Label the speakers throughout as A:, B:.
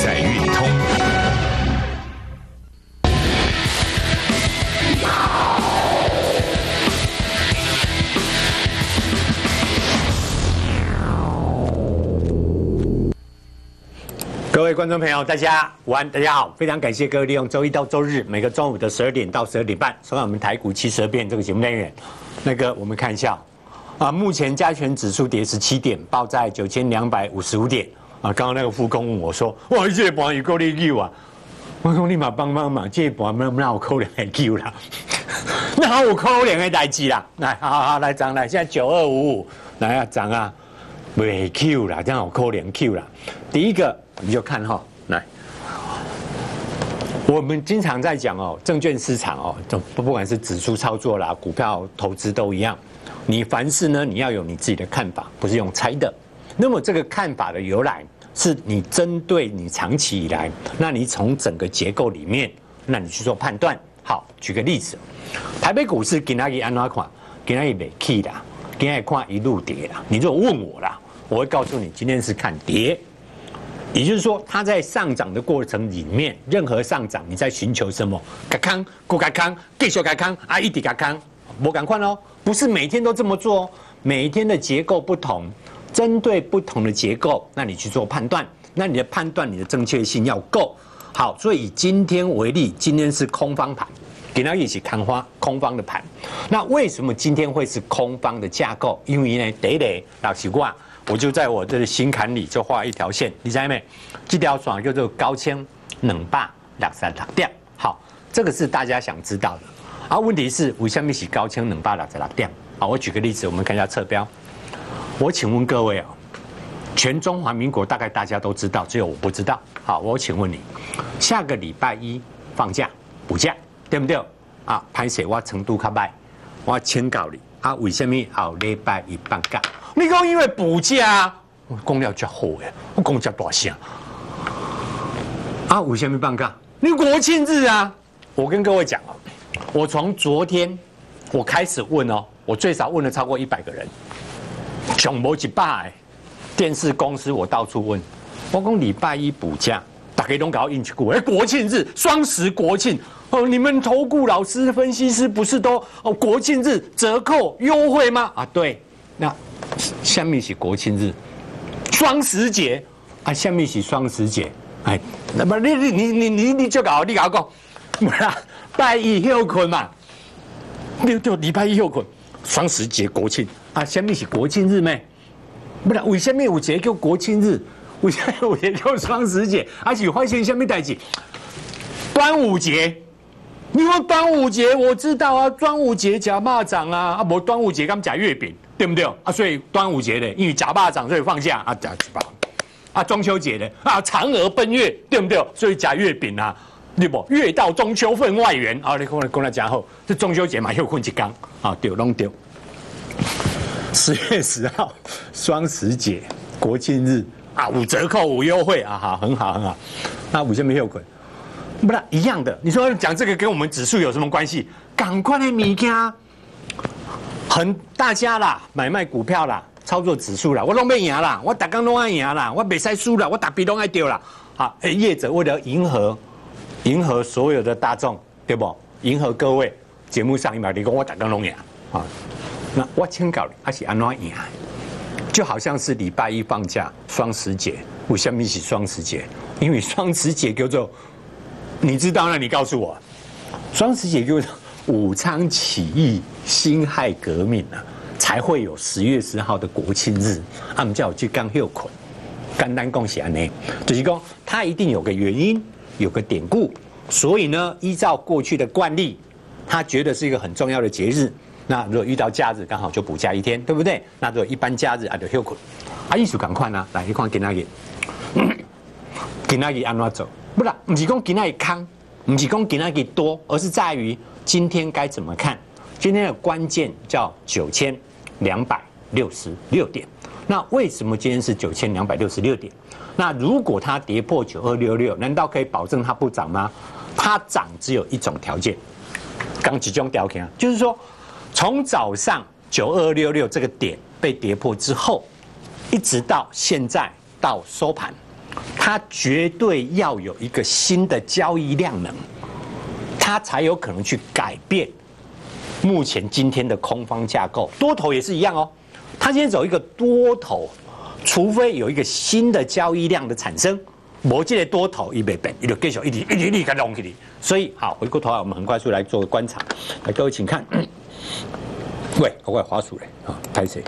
A: 在运通。
B: 各位观众朋友，大家午安，大家好，非常感谢各位利用周一到周日每个中午的12点到12点半收看我们台股72变这个节目单元。我们看一下目前加权指数跌17点，报在9255点啊。刚刚那个副工问我说：“哇，这盘有够你救啊！”我说：“你嘛帮忙嘛，这盘哪有可能会救啦？哪有可能的代志啦？来，好，来涨来，现在9255，来啊涨啊，袂救啦，这样有可能救啦。第一个。”你就看哈，来，我们经常在讲哦，证券市场哦，不管是指数操作啦、股票投资都一样，你凡事呢，你要有你自己的看法，不是用猜的。那么这个看法的由来，是你针对你长期以来，那你从整个结构里面，那你去做判断。好，举个例子，台北股市今天安怎看？今天没起啦，今天看一路跌啦。你如果问我啦，我会告诉你，今天是看跌。也就是说，它在上涨的过程里面，任何上涨，你在寻求什么？改康、不改康、继续改康啊，一直改康，我赶快哦，不是每天都这么做哦，每一天的结构不同，针对不同的结构，那你去做判断，那你的判断你的正确性要够好。所以以今天为例，今天是空方盘，给它一起看花空方的盘。那为什么今天会是空方的架构？因为呢，第一个老实话。我就在我这个心坎里就画一条线，你知道没？这条线叫做高签266点。好，这个是大家想知道的。啊，问题是为什么是高签266点？好，我举个例子，我们看一下侧标。我请问各位啊，全中华民国大概大家都知道，只有我不知道。好，我请问你，下个礼拜一放假补假，对不对？啊，拍摄我程度较歹，我请教你啊，为什么后礼拜一放假？你讲因为补假，我讲了真好诶，我讲真大声。啊，为什么放假？你国庆日啊！我跟各位讲哦，我从昨天我开始问哦，我最少问了超过100个人，上无100个电视公司我到处问，我讲礼拜一补假，大家都搞印去股，国庆日、双十国庆哦，你们投顾老师、分析师不是都国庆日折扣优惠吗？啊，对，那。下面是国庆日，双十节啊，下面是双十节，哎，那么你就搞，你搞讲，不啦，拜一休困嘛，你就礼拜一休困，双十节国庆啊，下面是国庆日咩？不然为什么有节叫国庆日？为什么有节叫双十节？而且发现下面代志，端午节。你说端午节我知道啊，端午节吃肉粽啊，无端午节敢吃月饼，对不对啊？所以端午节呢，因为吃肉粽所以放假啊，吃啊，中秋节呢啊，嫦娥奔月，对不对？所以吃月饼啊，对不？月到中秋分外圆啊，你讲得真好，这中秋节嘛又困一天啊，对，拢对。10月10号双十节国庆日啊，有折扣有优惠啊，好，很好很好。那为什么又困？不是一样的，你说讲这个跟我们指数有什么关系？赶快的物件，大家啦，买卖股票啦，操作指数啦，我拢要赢啦，我大家拢爱赢啦，我袂使输啦，我大笔拢爱丢啦。好，业者为了迎合所有的大众，对不？迎合各位，节目上一秒你讲我大家拢赢啊，那我请教你，还是安怎赢？就好像是礼拜一放假，双十节，为什么是双十节？因为双十节叫做。你知道？那你告诉我，双十节就是武昌起义、辛亥革命啊，才会有10月10号的国庆日。他们叫去刚休捆，简单讲是安尼，就是讲它一定有个原因，有个典故，所以呢，依照过去的惯例，他觉得是一个很重要的节日。那如果遇到假日，刚好就补假一天，对不对？那如果一般假日啊，就休捆。啊，艺术赶快呢，来你看今仔日，今仔日安怎做？不是，不是讲今天康，不是讲今天多，而是在于今天该怎么看。今天的关键叫9266点。那为什么今天是9266点？那如果它跌破9266，难道可以保证它不涨吗？它涨只有一种条件，刚几种条件，就是说从早上9266这个点被跌破之后，一直到现在到收盘。 它绝对要有一个新的交易量能，它才有可能去改变目前今天的空方架构。多头也是一样哦，它今天走一个多头，除非有一个新的交易量的产生，没这个多头一袂变，一就继续一直给它弄起来。所以好，回过头来，我们很快速来做个观察。来，各位请看，喂，我滑鼠嘞啊，拍谁？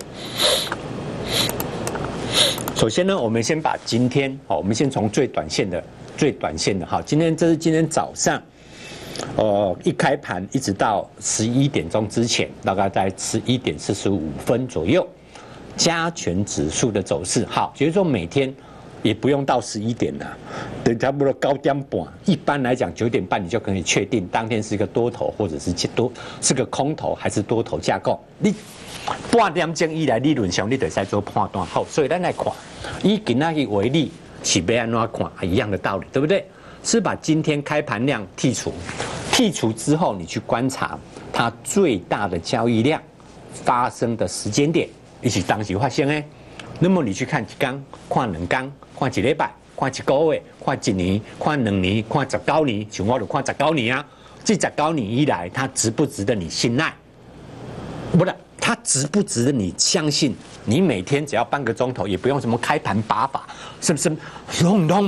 B: 首先呢，我们先把今天，我们先从最短线的哈，今天早上，一开盘一直到11点钟之前，大概在11点45分左右，加权指数的走势，好，就是说每天也不用到11点了，等差不多9点半，一般来讲9点半你就可以确定当天是一个多头或者是个空头还是多头架构，你半点钟以来理论上你就在做判断。好，所以咱来看，以今仔日为例，是要安怎看一样的道理，对不对？是把今天开盘量剔除之后，你去观察它最大的交易量发生的时间点，以及当时发生的。那么你去看一天、看2天、看1礼拜、看1个月、看1年、看2年、看19年，像我就看19年啊。这19年以来，它值不值得你信赖？不是。它值不值得你相信？你每天只要半个钟头，也不用什么开盘把法，是不是 ？No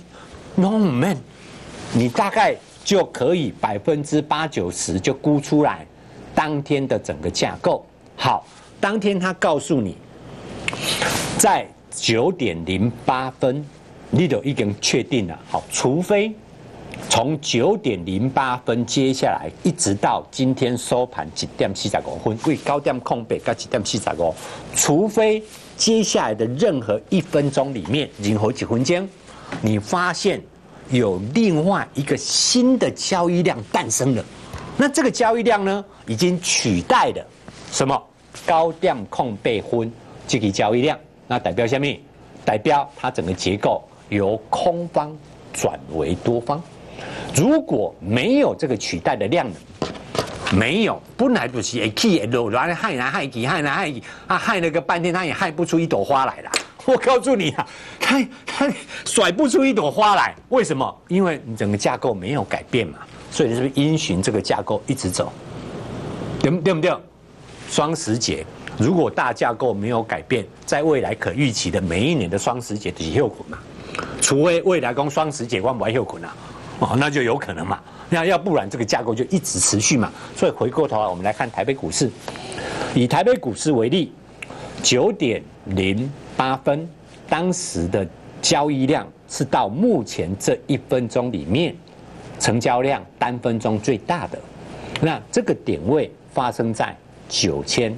B: man，你大概就可以80%-90%就估出来当天的整个架构。好，当天他告诉你，在9点08分，你就已经确定了。好，除非从9点08分接下来，一直到今天收盘1点45分，为9点空白到1点45，除非接下来的任何1分钟里面，任何几分钟，你发现有另外一个新的交易量诞生了，那这个交易量呢，已经取代了什么9点空白分这个交易量，那代表什么？代表它整个结构由空方转为多方。如果没有这个取代的量能，没有，本来就是会起会落，然后害来害去，害来害去，害了个半天，它也害不出一朵花来啦。我告诉你啊，它甩不出一朵花来，为什么？因为你整个架构没有改变嘛，所以你是不是因循这个架构一直走？对不对？双十节，如果大架构没有改变，在未来可预期的每一年的双十节就是休困嘛，除非未来讲双十节我不休困啊。那就有可能嘛，那要不然这个架构就一直持续嘛。所以回过头来，我们来看台北股市，以台北股市为例，9点08分，当时的交易量是到目前这1分钟里面成交量单分钟最大的。那这个点位发生在9266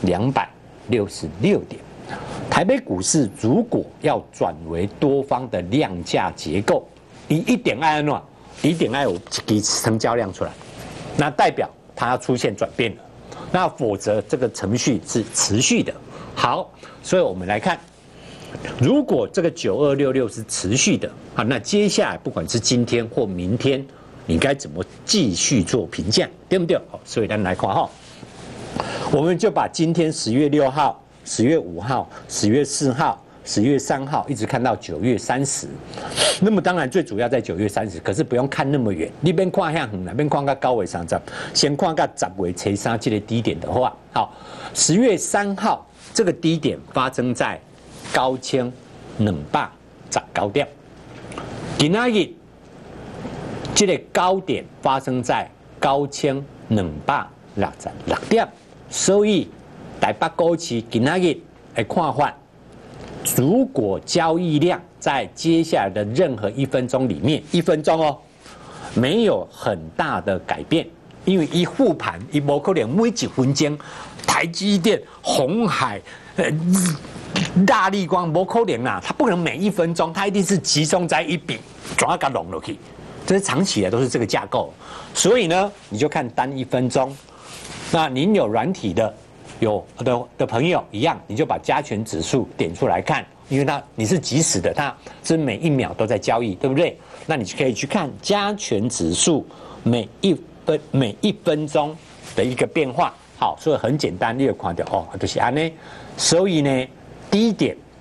B: 点。台北股市如果要转为多方的量价结构，一点爱诺。一定要有一个成交量出来，那代表它要出现转变了，那否则这个程序是持续的。好，所以我们来看，如果这个9266是持续的，好，那接下来不管是今天或明天，你该怎么继续做评价，对不对？好，所以咱来看哈，我们就把今天10月6号、10月5号、10月4号。10月3号一直看到9月30，那么当然最主要在9月30，可是不用看那么远，你边看向远，那边看到高位30，先看到10月初3这个低点的话，好，10月3号这个低点发生在9219点，今仔日这个高点发生在9266点，所以台北股市今仔日的看法。如果交易量在接下来的任何1分钟里面，1分钟哦，没有很大的改变，因为一护盘，一不可能每1分钟，台积电、鸿海、大立光不可能啊，它不可能每1分钟，它一定是集中在一笔，转要给它拢落去，这是长期的都是这个架构，所以呢，你就看单1分钟，那您有软体的。有的朋友一样，你就把加权指数点出来看，因为你是即时的，它是每1秒都在交易，对不对？那你就可以去看加权指数每1分钟的一个变化。好，所以很简单，你就看到哦，就是安呢。所以呢，低点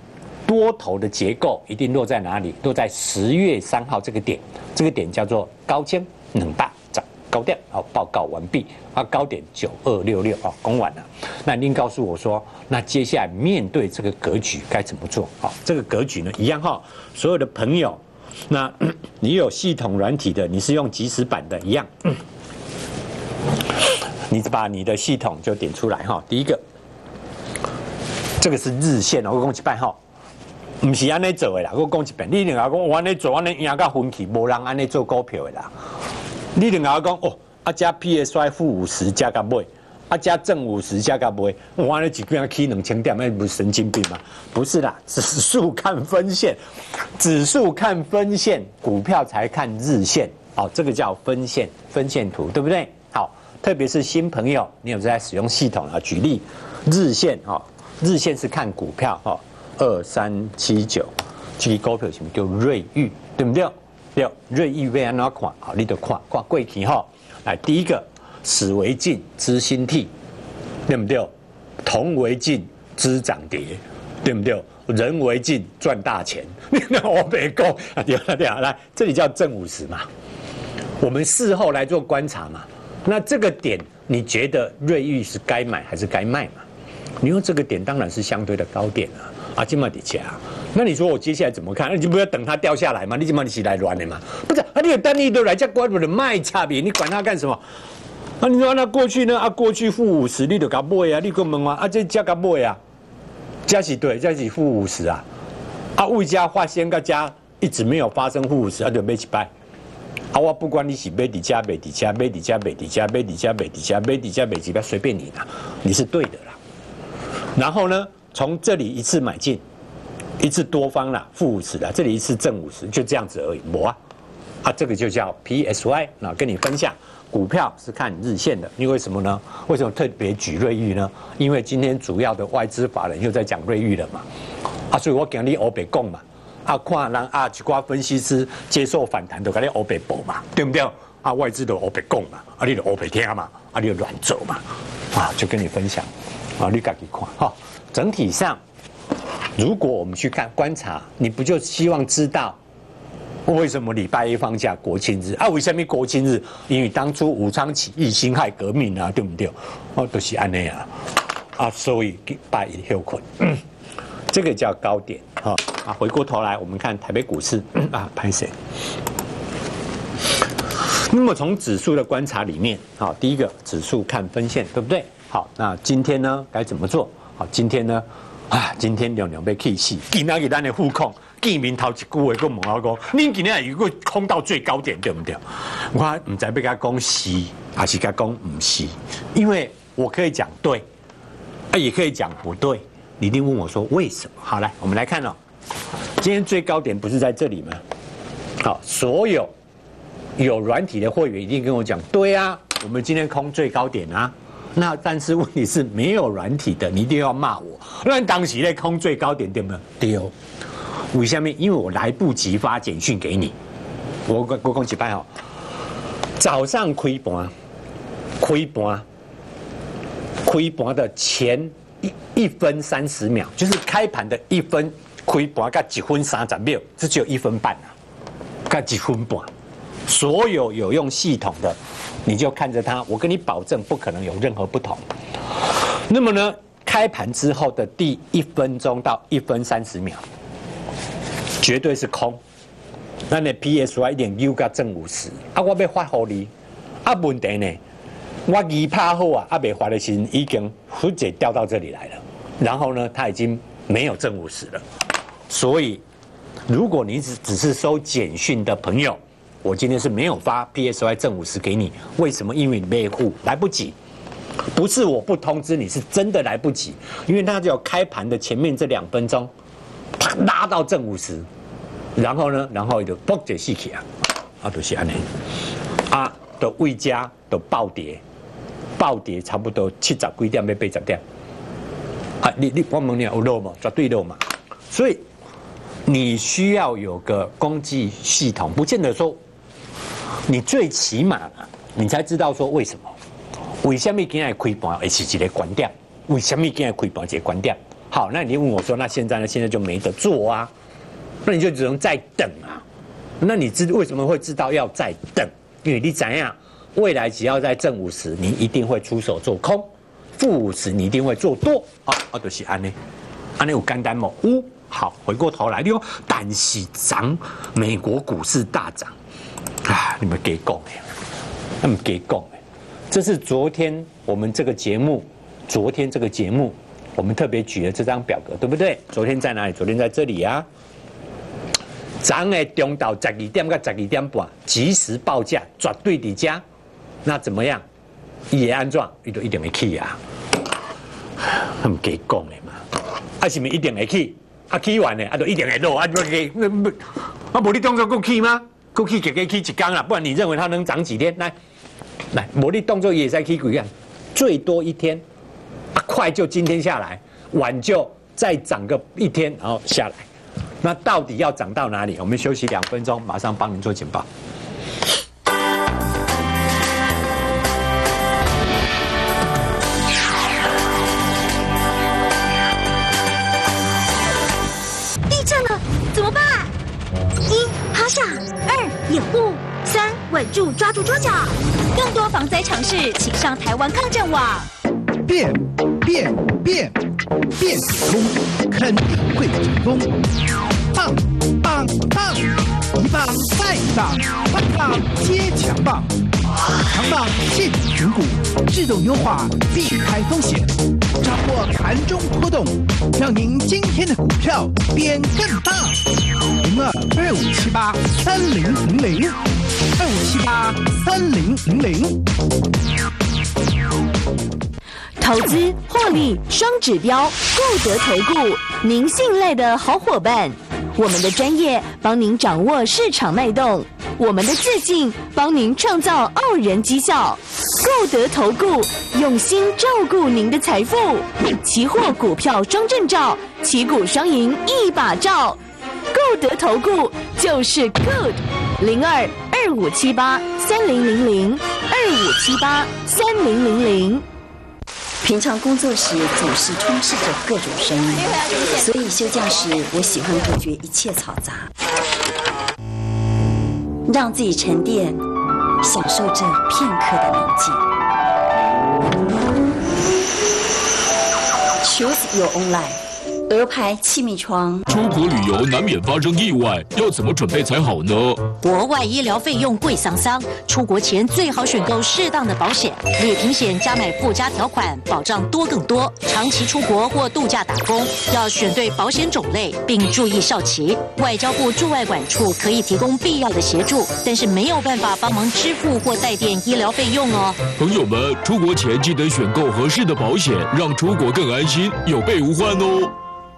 B: 多头的结构一定落在哪里？落在10月3号这个点，这个点叫做高签2大涨高点。好，报告完毕。高点9266攻完了。那您告诉我说，那接下来面对这个格局该怎么做？好，这个格局呢，一样哈，所有的朋友，那你有系统软体的，你是用即时版的，一样，你把你的系统就点出来哈。第一个，这个是日线我讲一摆哈。不是安尼做的啦，我讲一遍，你另外讲我安尼做，安尼赢到分歧，无人安尼做股票的啦。你另外讲哦，加 PSY -50加个买，加正50加个买，我安尼一边起2000点，那不是神经病吗？不是啦，指数看分线，指数看分线，股票才看日线。哦，这个叫分线图，对不对？好，特别是新朋友，你有在使用系统啊？举例，日线日线是看股票2379，这个股票什么叫瑞昱，对不对？对，瑞昱要安怎看？好，你就看过去哈。来，第一个，史为镜知兴替，对不对？铜为镜知涨跌，对不对？人为镜赚大钱。我没讲啊，对啊，来，这里叫正50嘛。我们事后来做观察嘛。那这个点，你觉得瑞昱是该买还是该卖嘛？你用这个点当然是相对的高点啊，今嘛底下。那你说我接下来怎么看？那你就不要等它掉下来嘛？你今嘛你是来乱的嘛？不是啊，你有单一都来叫关注的卖差别，你管它干什么？啊，你说那过去呢？过去-50，你就给买啊，你跟问啊，这加给买啊，加是对，加是-50啊，为加发现个加一直没有发生-50，就买一摆。我不管你是买底价、买底价、买底价、买底价、买底价、买底价、买底价、买几摆，随便你啦，你是对的啦。然后呢，从这里一次买进，一次多方啦，-50啦，这里一次正50，就这样子而已，没这个就叫 PSY。那跟你分享，股票是看日线的，因为什么呢？为什么特别举瑞昱呢？因为今天主要的外资法人又在讲瑞昱了嘛，所以我跟你欧北讲嘛。看人一寡分析师接受反弹，就跟你欧北报嘛，对不对？外资就欧北讲嘛，你就欧北听嘛，你就乱走嘛，就跟你分享，你自己看哈。整体上，如果我们去观察，你不就希望知道为什么礼拜一放假国庆日为什么国庆日？因为当初武昌起义、辛亥革命对不对？都是安尼所以拜一休困。这个叫高点回过头来，我们看台北股市拍谁？那么从指数的观察里面，第一个指数看分线，对不对？好，那今天呢该怎么做？好，今天呢今天两被 K 死，今天给咱的副控，见面头一句话跟问我讲，你今天如果空到最高点，对不对？我唔知要甲讲是，还是甲讲唔是，因为我可以讲对，也可以讲不对。你一定问我说为什么？好，来，我们来看今天最高点不是在这里吗？好，所有软体的会员一定跟我讲，对啊，我们今天空最高点啊。那但是问题是没有软体的，你一定要骂我。那当时在空最高点对不对？为什么？因为我来不及发简讯给你。我讲一摆早上开盘的前1分30秒，就是开盘的1分开盘跟1分30秒，这只有1分半跟1分半。所有有用系统的，你就看着它，我跟你保证不可能有任何不同。那么呢，开盘之后的第1分钟到1分30秒，绝对是空。那你 PSY 1.9跟正50，我要发给你，问题呢？我2拍后未发的时候已经直接掉到这里来了，然后呢，它已经没有正50了。所以，如果你只是收简讯的朋友，我今天是没有发 PSY 正50给你。为什么？因为你没户来不及，不是我不通知你，是真的来不及。因为它只有开盘的前面这2分钟，啪拉到正50，然后呢，就爆解死起就是安尼的位加的暴跌差不多70几点要80点你我问你有漏吗？绝对漏嘛。所以你需要有个攻击系统，不见得说你最起码你才知道说为什么今天开盘会是一个关点，为什么今天开盘是一个关点？ 好，那你问我说，那现在呢？现在就没得做啊，那你就只能再等啊。那你为什么会知道要再等？因为你怎样，未来只要在正50，你一定会出手做空；负50，你一定会做多。就是安尼，安尼有简单冇？有。好，回过头来，但是涨，美国股市大涨啊！你们给讲的，那么给讲的，这是昨天我们这个节目，我们特别举了这张表格，对不对？昨天在哪里？昨天在这里啊。涨的中到12点到12点半，即时报价，绝对伫遮。那怎么样？伊会安怎？伊就一定会起啊！他们给讲的嘛，是咪一定会起？起完呢，就一定会落，无你当作够起吗？够起给起一天啦，不然你认为它能涨几天？来，无你当作也在起几天，最多1天，快就今天下来，晚就再涨个1天，然后下来。那到底要涨到哪里？我们休息2分钟，马上帮您做简报。
A: 地震了，怎么办？1. 趴下，2. 掩护，3. 稳住，抓住桌角。更多防灾常识，请上台湾抗震网。
C: 变解通，肯定会成功。棒，一棒再一棒，棒棒接强棒，强棒现场选股，自动优化，避开风险，掌握盘中波动，让您今天的股票变更大。02-2578-3000，2578-3000。
A: 投资获利双指标，固德投顾，您信赖的好伙伴。我们的专业帮您掌握市场脉动，我们的自信帮您创造傲人绩效。固德投顾用心照顾您的财富，期货股票双证照，旗鼓双赢一把照。固德投顾就是 good。02-2578-3000，2578-3000。
D: 平常工作时总是充斥着各种声音，所以休假时我喜欢隔绝一切嘈杂，让自己沉淀，享受这片刻的宁静。Choose your own life。鹅牌气密窗。
E: 出国旅游难免发生意外，要怎么准备才好呢？
F: 国外医疗费用贵桑桑，出国前最好选购适当的保险，旅平险加买附加条款，保障多更多。长期出国或度假打工，要选对保险种类，并注意效期。外交部驻外管处可以提供必要的协助，但是没有办法帮忙支付或代垫医疗费用哦。
E: 朋友们，出国前记得选购合适的保险，让出国更安心，有备无患哦。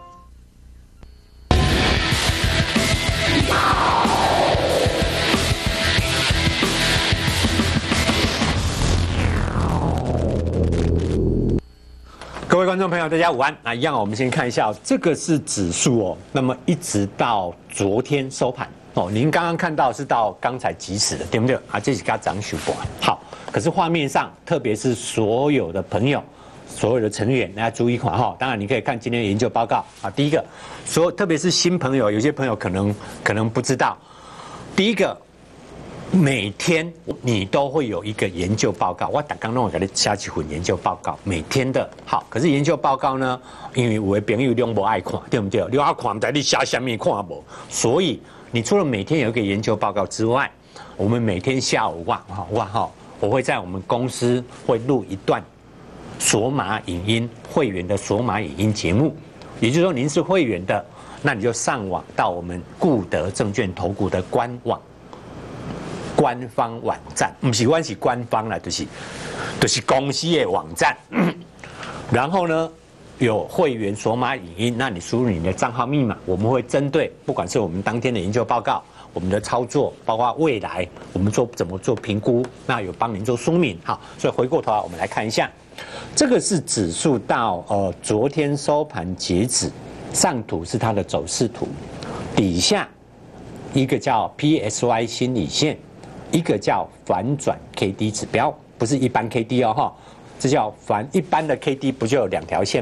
B: 各位观众朋友，大家午安。那一样，我们先看一下，这个是指数哦。那么一直到昨天收盘哦，您刚刚看到是到刚才即时的，对不对？啊，这是刚涨收盘。好，可是画面上，特别是所有的朋友、所有的成员，大家注意看哈。当然，你可以看今天的研究报告啊。第一个，特别是新朋友，有些朋友可能不知道，第一个。每天你都会有一个研究报告，我刚刚给你下几份研究报告，每天的好。可是研究报告呢，因为有的朋友都不爱看，对不对？你爱看，但你写什么看不？所以你除了每天有一个研究报告之外，我们每天下午我会在我们公司会录一段索马影音会员的索马影音节目，也就是说您是会员的，那你就上网到我们固德证券投顾的官网。官方网站，不是我是官方啦，就是公司的网站。然后呢，有会员索马影音，那你输入你的账号密码，我们会针对不管是我们当天的研究报告、我们的操作，包括未来我们怎么做评估，那有帮您做说明。好，所以回过头来我们来看一下，这个是指数到昨天收盘截止，上图是它的走势图，底下一个叫 PSY 心理线。一个叫反转 KD 指标，不是一般 KD 哦哈，这叫一般的 KD 不就有2条线吗？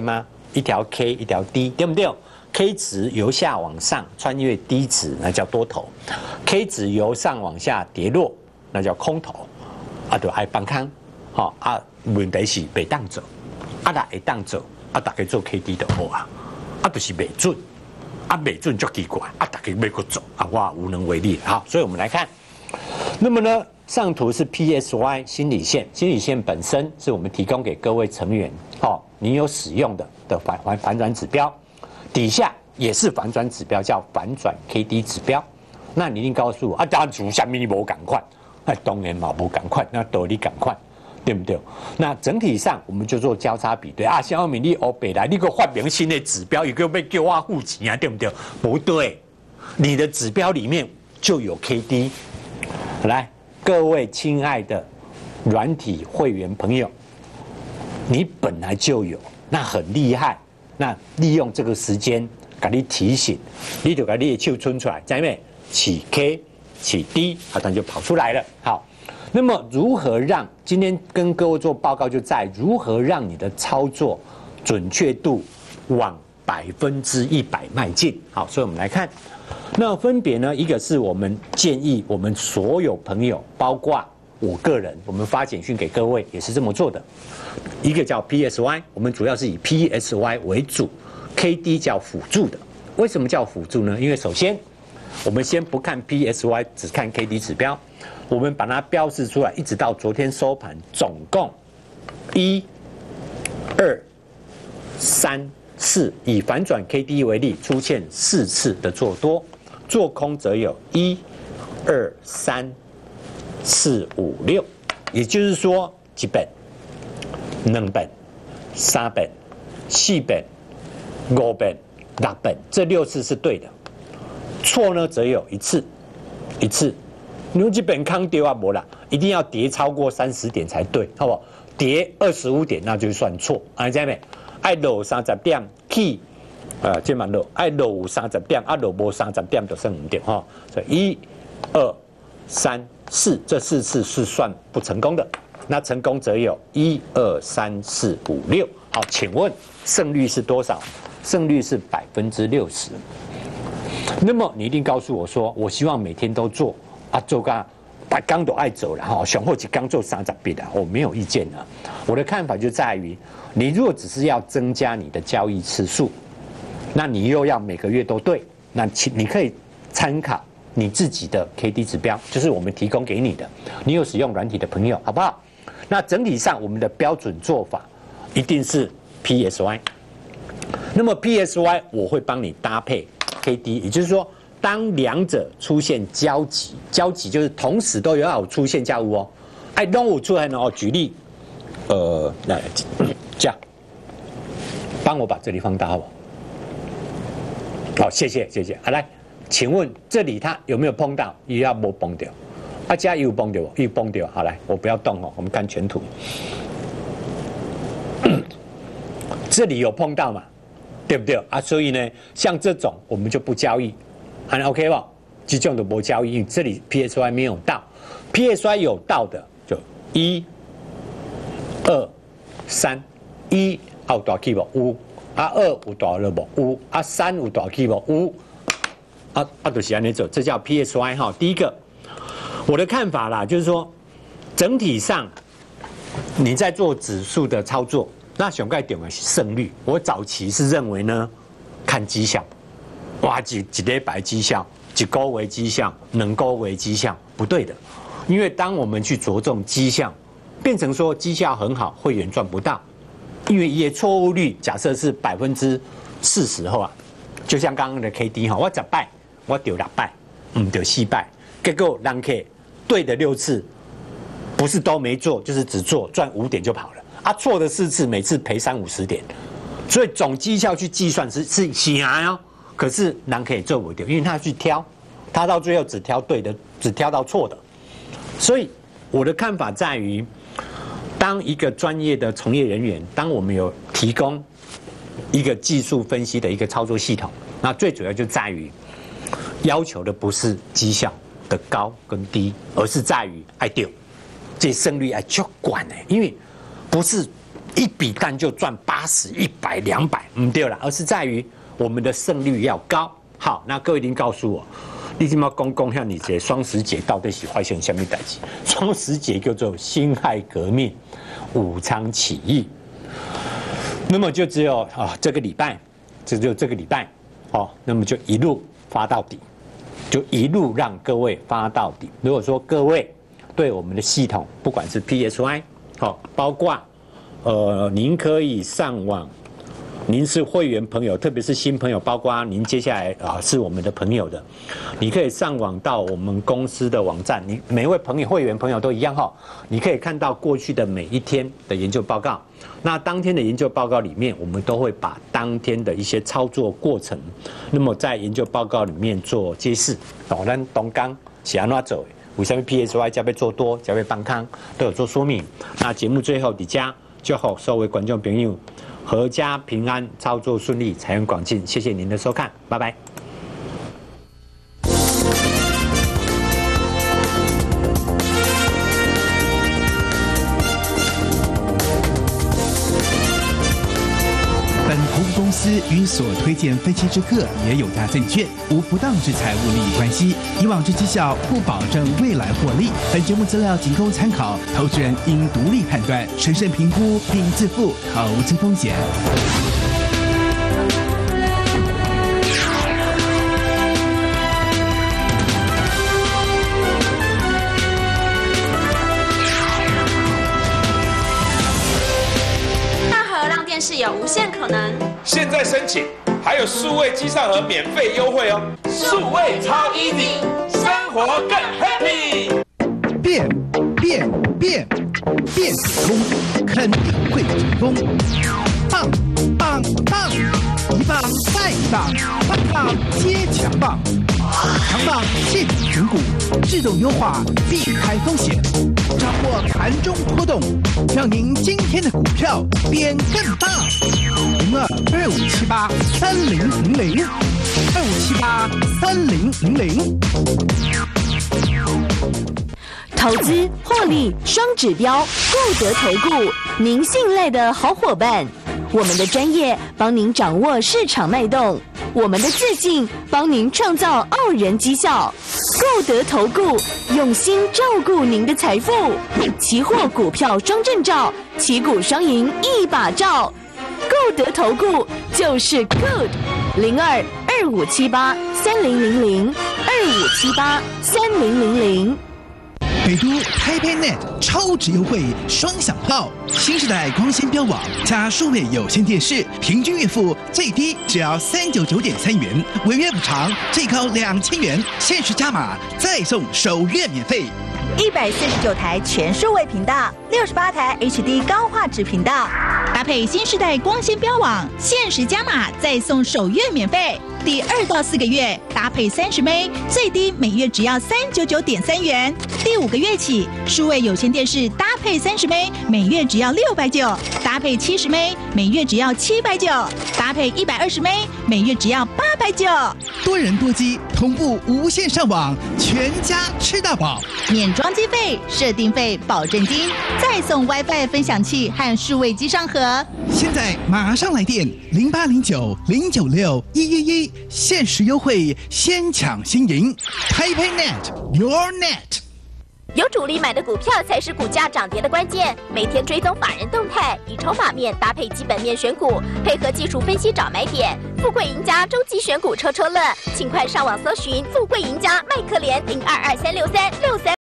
B: 一条 K 一条 D， 对不对？K 值由下往上穿越 D 值，那叫多头 ；K 值由上往下跌落，那叫空头。就爱放空，问题是袂当做，若会当做，大家做 KD 就好啊，就是袂准，袂准就奇怪，大家要去做，我无能为力。好，所以我们来看，那么呢，上图是 PSY 心理线，心理线本身是我们提供给各位成员，你有使用的反转指标，底下也是反转指标，叫反转 KD 指标。那你一定告诉我，当主下面你无赶快。当然嘛，不赶快，那道理赶快，对不对？那整体上我们就做交叉比对啊。小米你欧北来，你个发明新的指标，一个被叫我付钱啊，对不对？不对，你的指标里面就有 KD。来，各位亲爱的软体会员朋友，你本来就有，那很厉害。那利用这个时间，给你提醒，你就把你的手伸出来，在没起 K。起低，它就跑出来了。好，那么如何让今天跟各位做报告，就在如何让你的操作准确度往100%迈进。好，所以我们来看，那分别呢，一个是我们建议我们所有朋友，包括我个人，我们发简讯给各位也是这么做的。一个叫 PSY， 我们主要是以 PSY 为主 ，KD 叫辅助的。为什么叫辅助呢？因为首先，我们先不看 PSY， 只看 KD 指标，我们把它标示出来，一直到昨天收盘，总共1、2、3、4，以反转 KD 为例，出现4次的做多，做空则有1、2、3、4、5、6，也就是说1本、2本、3本、4本、5本、6本，这6次是对的。错呢，则有一次。你这本康丢啊，没啦，一定要跌超过30点才对，好不好？跌25点那就算错，知道没？爱落30点起，这蛮落，爱落有30点，落无30点就剩5点哈。所以1、2、3、4这4次是算不成功的，那成功则有1、2、3、4、5、6。好，请问胜率是多少？胜率是60%。那么你一定告诉我说，我希望每天都做做个把刚都爱走了哈，想或者刚做30笔的，我没有意见了。我的看法就在于，你如果只是要增加你的交易次数，那你又要每个月都对，那你可以参考你自己的 KD 指标，就是我们提供给你的。你有使用软体的朋友，好不好？那整体上我们的标准做法一定是 PSY。那么 PSY 我会帮你搭配 KD， 也就是说，当两者出现交集，交集就是同时都有出现交互哦。哎，拢有出现哦。举例，来这样，帮我把这里放大好不好？好，谢谢。好，来，请问这里它有没有碰到？也要没碰到。这有碰到，有碰到。好，来，我不要动哦，我们看全图。这里有碰到嘛？对不对所以呢，像这种我们就不交易，还 OK 吧？这种都不交易，因为这里 PSY 没有到 ，PSY 有到的就1、2、3， 1有大起无？有2有大了无？有3有大起无？有就是安尼做，这叫 PSY 哈。第一个，我的看法啦，就是说整体上你在做指数的操作。那上盖点的是胜率，我早期是认为呢，看绩效，哇，一礼拜绩效，1个月绩效，2个月绩效，不对的，因为当我们去着重绩效，变成说绩效很好，会员赚不到，因为也错误率假设是40%后就像刚刚的 KD 哈，我10摆，我丢6摆，丢4摆，结果人客对的6次，不是都没做，就是只做赚5点就跑了。错的4次，每次赔30-50点，所以总绩效去计算是行哦。可是人可以做不掉，因为他去挑，他到最后只挑对的，只挑到错的。所以我的看法在于，当一个专业的从业人员，当我们有提供一个技术分析的一个操作系统，那最主要就在于要求的不是绩效的高跟低，而是在于对，这胜率足管因为。不是一笔单就赚80、100、200，不对了，而是在于我们的胜率要高。好，那各位您告诉我，你今嘛讲向你这双十节到底是发生什么代志？双十节叫做辛亥革命、武昌起义。那么就只有这个礼拜，这个礼拜，那么就一路发到底，就一路让各位发到底。如果说各位对我们的系统，不管是 PSY， 包括您可以上网，您是会员朋友，特别是新朋友，包括您接下来是我们的朋友的，你可以上网到我们公司的网站，你每一位会员朋友都一样你可以看到过去的每一天的研究报告。那当天的研究报告里面，我们都会把当天的一些操作过程，那么在研究报告里面做揭示。咱东刚是安怎做的？为什么 PSY 加倍做多，加倍放空，都有做说明。那节目最后底下就好，各位观众朋友，阖家平安，操作顺利，财源广进。谢谢您的收看，拜拜。
C: 本投资公司与所推荐分期之客也有大证券无不当之财务利益关系，以往之绩效不保证未来获利。本节目资料仅供参考，投资人应独立判断、审慎评估并自负投资风险。
G: 是有无限可能。
H: 现在申请还有数位机上盒免费优惠哦！数位超 easy， 生活更 happy。
C: 变成功，肯定会成功。棒，一棒再一棒，棒接强棒。强棒现底选股，自动优化，避开风险，掌握盘中波动，让您今天的股票变更棒。02-2578-3000，2578-3000。
A: 投资获利双指标，固德投顾，您信赖的好伙伴。我们的专业帮您掌握市场脉动，我们的自信帮您创造傲人绩效。固德投顾用心照顾您的财富，期货股票双证照，旗鼓双赢一把照。固德投顾就是 good。02-2578-3000，2578-3000。
C: 北都 TaiPeiNet 超值优惠双响炮，新时代光纤标网加数位有线电视，平均月付最低只要399.3元，违约补偿最高2000元，限时加码再送首月免费。
I: 149台全数位频道，68台 HD 高画质频道，搭配新时代光纤标网，限时加码再送首月免费。第2到4个月搭配30枚，最低每月只要399.3元。第5个月起，数位有线电视搭配30枚，每月只要690；搭配70枚，每月只要790；搭配120枚，每月只要890。
C: 多人多机，同步无线上网，全家吃到饱，
I: 免装机费、设定费、保证金，再送 WiFi 分享器和数位机上盒。
C: 现在马上来电0809-096-111，限时优惠，先抢先赢。TaiPeiNet Your Net。
J: 有主力买的股票才是股价涨跌的关键。每天追踪法人动态，以筹码面搭配基本面选股，配合技术分析找买点。富贵赢家周期选股抽乐，请快上网搜寻富贵赢家麦克连02236363。